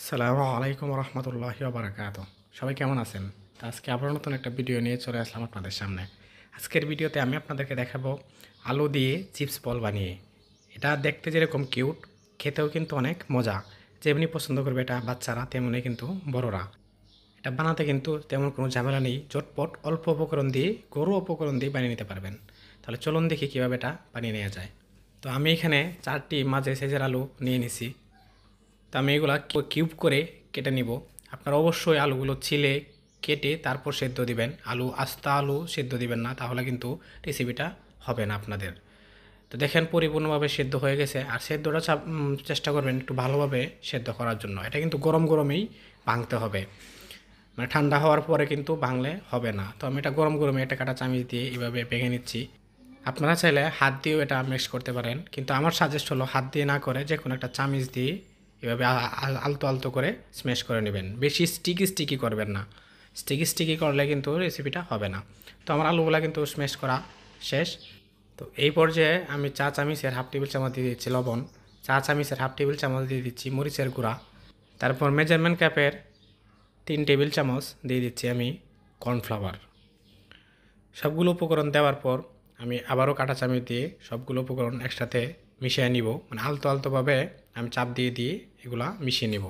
আসসালামু আলাইকুম রহমতুল্লাহি বারাকাত। সবাই কেমন আছেন? তো আজকে আবার নতুন একটা ভিডিও নিয়ে চলে আসলাম আপনাদের সামনে। আজকের ভিডিওতে আমি আপনাদেরকে দেখাবো আলু দিয়ে চিপস বল বানিয়ে। এটা দেখতে যেরকম কিউট, খেতেও কিন্তু অনেক মজা। যেমনি পছন্দ করবে এটা বাচ্চারা, তেমনি কিন্তু বড়রা। এটা বানাতে কিন্তু তেমন কোনো ঝামেলা নেই, চটপট অল্প উপকরণ দিয়ে, ঘরোয়া উপকরণ দিয়ে বানিয়ে নিতে পারবেন। তাহলে চলুন দেখি কীভাবে এটা বানিয়ে নেওয়া যায়। তো আমি এখানে 4টি মাঝে সাইজের আলু নিয়ে নিছি। তো আমি এগুলা কিউব করে কেটে নিব। আপনারা অবশ্যই আলুগুলো ছিলে কেটে তারপর সেদ্ধ দিবেন। আস্তা আলু সেদ্ধ দিবেন না, তাহলে কিন্তু রেসিপিটা হবে না আপনাদের। তো দেখেন পরিপূর্ণভাবে সেদ্ধ হয়ে গেছে। আর সেদ্ধটা চেষ্টা করবেন একটু ভালোভাবে সেদ্ধ করার জন্য। এটা কিন্তু গরম গরমেই ভাঙতে হবে, মানে ঠান্ডা হওয়ার পরে কিন্তু ভাঙলে হবে না। তো আমি এটা গরম গরমে একটা কাঁটা চামচ দিয়ে এভাবে ভেঙে নিচ্ছি। আপনারা চাইলে হাত দিয়েও এটা মিক্স করতে পারেন, কিন্তু আমার সাজেস্ট হলো হাত দিয়ে না করে যে কোনো একটা চামচ দিয়ে এভাবে আলতো আলতো করে স্ম্যাশ করে নেবেন। বেশি স্টিকি স্টিকি করবেন না, স্টিকি স্টিকি করলে কিন্তু রেসিপিটা হবে না। তো আমার আলুগুলা কিন্তু স্ম্যাশ করা শেষ। তো এই পর্যায়ে আমি চা চামচের হাফ টেবিল চামচ দিয়ে দিচ্ছি লবণ, চা চামচের হাফ টেবিল চামচ দিয়ে দিচ্ছি মরিচের গুঁড়া, তারপর মেজারমেন্ট কাপের 3 টেবিল চামচ দিয়ে দিচ্ছি আমি কর্নফ্লাওয়ার। সবগুলো উপকরণ দেওয়ার পর আমি আবারও কাঁটা চামচ দিয়ে সবগুলো উপকরণ একসাথে মিশিয়ে নিব, মানে আলতো আলতোভাবে আমি চাপ দিয়ে দিয়ে এগুলা মিশিয়ে নিব।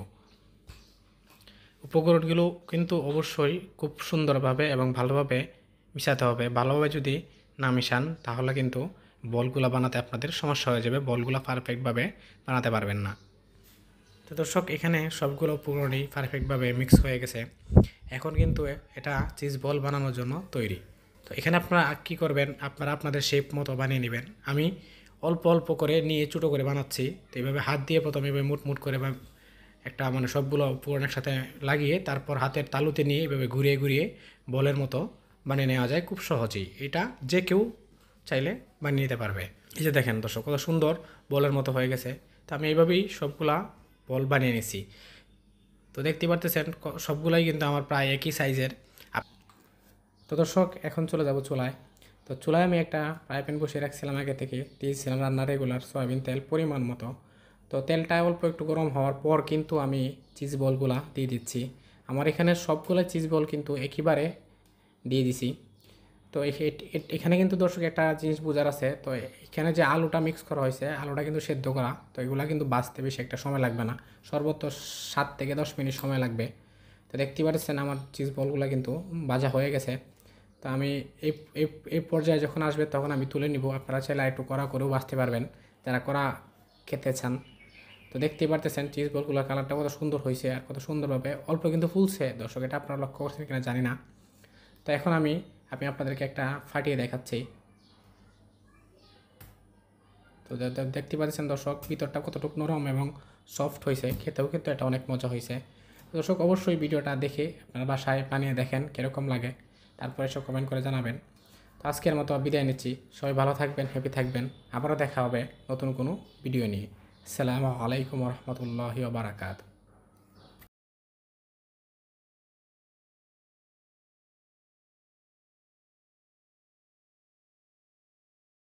উপকরণগুলো কিন্তু অবশ্যই খুব সুন্দরভাবে এবং ভালোভাবে মিশাতে হবে। ভালোভাবে যদি না মিশান তাহলে কিন্তু বলগুলা বানাতে আপনাদের সমস্যা হয়ে যাবে, বলগুলা পারফেক্টভাবে বানাতে পারবেন না। তো দর্শক, এখানে সবগুলো উপকরণই পারফেক্টভাবে মিক্স হয়ে গেছে। এখন কিন্তু এটা চিজ বল বানানোর জন্য তৈরি। তো এখানে আপনারা কী করবেন, আপনারা আপনাদের শেপ মতো বানিয়ে নেবেন। আমি অল্প অল্প করে নিয়ে ছোটো করে বানাচ্ছি। তো এইভাবে হাত দিয়ে প্রথমে এভাবে মুট করে বা একটা মানে সবগুলো উপকরণ একসাথে লাগিয়ে তারপর হাতের তালুতে নিয়ে এভাবে ঘুরিয়ে ঘুরিয়ে বলের মতো বানিয়ে নেওয়া যায় খুব সহজেই। এটা যে কেউ চাইলে বানিয়ে নিতে পারবে। এই যে দেখেন দর্শক, কত সুন্দর বলের মতো হয়ে গেছে। তো আমি এইভাবেই সবগুলা বল বানিয়ে নিছি। তো দেখতে পারতেছেন সবগুলাই কিন্তু আমার প্রায় একই সাইজের। তো দর্শক, এখন চলে যাব চুলায়। তো চুলায় আমি একটা ফ্রাই প্যান বসিয়ে রাখছিলাম, আগে থেকে দিয়েছিলাম রান্নার রেগুলার সয়াবিন তেল পরিমাণ মতো। তো তেলটা অল্প একটু গরম হওয়ার পর কিন্তু আমি চিজ বলগুলা দিয়ে দিচ্ছি। আমার এখানে সবগুলো চিজ বল কিন্তু একইবারে দিয়ে দিছি। তো এখানে কিন্তু দর্শক একটা জিনিস বোঝার আছে। তো এখানে যে আলুটা মিক্স করা হয়েছে, আলুটা কিন্তু সেদ্ধ করা। তো এগুলো কিন্তু বাঁচতে বেশি একটা সময় লাগবে না, সর্বোচ্চ 7 থেকে 10 মিনিট সময় লাগবে। তো দেখতে পাচ্ছেন আমার চিজ বলগুলো কিন্তু ভাজা হয়ে গেছে। তো আমি এই এই এই পর্যায়ে যখন আসবে তখন আমি তুলে নিব। আপনারা চাইলে একটু কড়া করেও বাঁচতে পারবেন, যারা কড়া খেতে চান। তো দেখতেই পারতেছেন চিজ বলগুলোর কালারটা কত সুন্দর হয়েছে আর কত সুন্দরভাবে অল্প কিন্তু ফুলছে। দর্শক, এটা আপনারা লক্ষ্য করছেন কিনা জানি না। তো এখন আমি আপনাদেরকে একটা ফাটিয়ে দেখাচ্ছি। তো দেখতে পাচ্ছেন দর্শক, ভিতরটা কতটুকু নরম এবং সফট হয়েছে, খেতেও কিন্তু এটা অনেক মজা হয়েছে। দর্শক, অবশ্যই ভিডিওটা দেখে আপনারা বাসায় বানিয়ে দেখেন কীরকম লাগে, তারপরে সব কমেন্ট করে জানাবেন। তো আজকের মতো বিদায় নিচ্ছি। সবাই ভালো থাকবেন, হ্যাপি থাকবেন। আবারও দেখা হবে নতুন কোনো ভিডিও নিয়ে। আসসালামু আলাইকুম রহমতুল্লাহি ওয়া বারাকাতুহু।